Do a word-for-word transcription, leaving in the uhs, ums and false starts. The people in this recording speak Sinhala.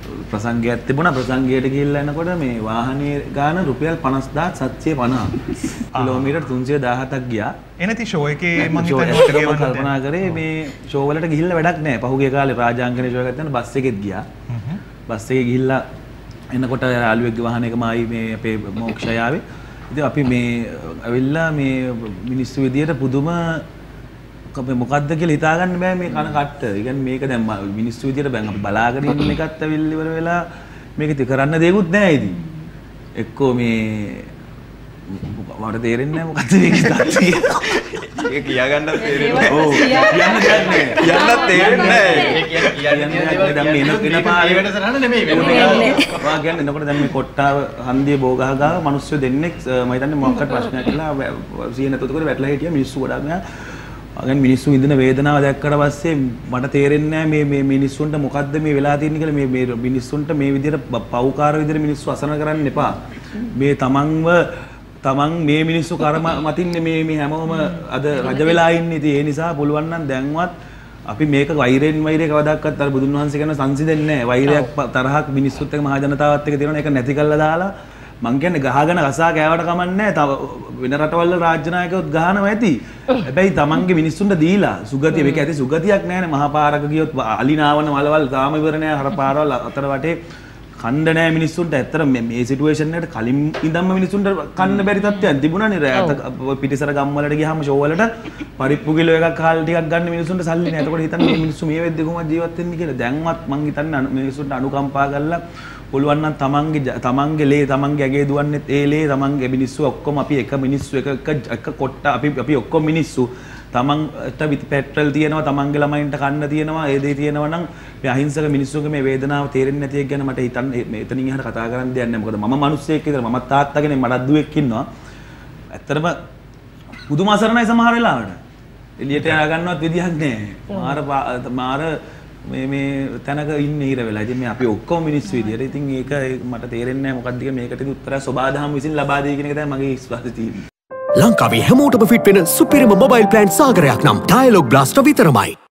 ප්‍රසංගයක් තිබුණා. ප්‍රසංගයට ගිහිල්ලා එනකොට මේ වාහනේ ගාන රුපියල් පනස් හදාස් සත්සිය පනහ. කිලෝමීටර් තුන්සිය දහහතක් ගියා. එනති ෂෝ එකේ මම හිතන්නේ මම කල්පනා කරේ මේ ෂෝ වලට ගිහිල්ලා වැඩක් නැහැ. පහුගිය කාලේ රාජාංගනේ ෂෝ එකක් යන බස් එකෙත් ගියා. බස් එකේ ගිහිල්ලා එනකොට යාළුවෙක්ගේ වාහනයකම ආයි මේ අපේ මොක්ෂය ආවේ. ඉතින් අපි මේ ඇවිල්ලා මේ මිනිස්සු විදියට පුදුම මොකද්ද කියලා හිතාගන්න බෑ මේ කන කට්ට. ඒ කියන්නේ මේක දැන් මිනිස්සු විදියට බෑන් අපි බලාගෙන ඉන්න එකත් ඇවිල්ලා ඉවර වෙලා මේක ඉතින් කරන්න දෙයක්වත් නැහැ ඉතින්. එක්කෝ මේ මට තේරෙන්නේ නැහැ මොකද්ද මේක කට්ටිය. ඒක කියාගන්න තේරෙන්නේ නැහැ. ඔව් කියන්න දෙයක් නැහැ. කියන්නත් තේරෙන්නේ නැහැ. ඒ කියන්නේ දැන් මේ එන එන පාරේ වෙනස නෑ නෙමෙයි වෙන්නේ. වා කියන්නේ එනකොට දැන් මේ කොට්ටාව හන්දියේ බෝ ගහ ගහ මිනිස්සු දෙන්නෙක් මම හිතන්නේ මොකක්ද ප්‍රශ්නයක් කියලා සීන නැතුව කර වැටලා හිටියා මිනිස්සු ගොඩක් මෙයා අගන් මිනිස්සු ඉඳන වේදනාව දැක්කට පස්සේ මට තේරෙන්නේ නැහැ මේ මේ මිනිස්සුන්ට මොකද්ද මේ වෙලා තියෙන්නේ කියලා. මේ මේ මිනිස්සුන්ට මේ විදිහට පව්කාර විදිහට මිනිස්සු අසරණ කරන්න එපා. මේ තමන්ව තමන් මේ මිනිස්සු කරම මතින්නේ මේ මේ හැමෝම අද රජ වෙලා ඉන්නේ. ඉතින් ඒ නිසා පුළුවන් නම් දැන්වත් අපි මේක වෛරයෙන් වෛරය කවදාකවත් අර බුදුන් වහන්සේ කියන සංසිඳෙන්නේ නැහැ. වෛරයක් තරහක් මිනිස්සුත් එක්ක මහ ජනතාවත් එක්ක තියෙනවා. ඒක නැති කළා දාලා මං කියන්නේ ගහගෙන රසා කෑවට කමන්නේ නැහැ. තව වෙන රටවල රාජ්‍ය නායකයොත් ගහනවා ඇති. හැබැයි තමන්ගේ මිනිස්සුන්ට දීලා සුගතිය මේක ඇති සුගතියක් නැහැ නේ. මහා පාරක ගියොත් අලිනාවන මලවල් තාම ඉවර නැහැ. හර පාරවල් අතර වටේ කන්න නැහැ මිනිස්සුන්ට. ඇත්තට මේ මේ සිටුේෂන් එකට කලින් ඉඳන්ම මිනිස්සුන්ට කන්න බැරි තත්ත්වයක් තිබුණානේ. රැත පිටිසර ගම් වලට ගියාම ෂෝ වලට පරිප්පු කිලෝ එකක් කාල් ටිකක් ගන්න මිනිස්සුන්ට සල්ලි නැහැ. එතකොට හිතන්නේ මේ මිනිස්සු මේ වෙද්දි කොහොමද ජීවත් වෙන්නේ කියලා. දැන්වත් මං හිතන්නේ මිනිස්සුන්ට අනුකම්පා කරලා පුළුවන් නම් තමන්ගේ තමන්ගේ ලේ තමන්ගේ ඇගේ දුවන්නේ ඒ ලේ තමන්ගේ මිනිස්සු ඔක්කොම අපි එක මිනිස්සු එක එක කොට්ට අපි අපි ඔක්කොම මිනිස්සු තමන්ට විත් පෙට්‍රල් තියෙනවා තමන්ගේ ළමයින්ට කන්න තියෙනවා ඒ දේ තියෙනවා නම් මේ අහිංසක මිනිස්සුන්ගේ මේ වේදනාව තේරෙන්නේ නැති එක ගැන මට හිතන්න මෙතනින් එහාට කතා කරන්න දෙයක් නැහැ. මොකද මම මිනිස්සෙක් විතර මමත් තාත්තා කෙනෙක් මටත් දුවෙක් ඉන්නවා. ඇත්තටම පුදුම අසරණයි සමහර වෙලාවට. එළියට යආ ගන්නවත් විදියක් නැහැ. මාර මාර මේ මේ තැනක ඉන්න හිර වෙලා. ඉතින් මේ අපි ඔක්කොම මිනිස්සු විදියට. ඉතින් ඒක මට තේරෙන්නේ නැහැ මොකක්ද කියලා. මේකට උත්තරය සෝබාදහම විසින් ලබා දෙයි කියන එක තමයි මගේ විශ්වාසය තියෙන්නේ. ලංකාවේ හැමෝටම ෆිට වෙන සුපිරිම මොබයිල් ප්ලෑන් සාගරයක් නම් ඩයලොග් බ්ලාස්ටර් විතරමයි.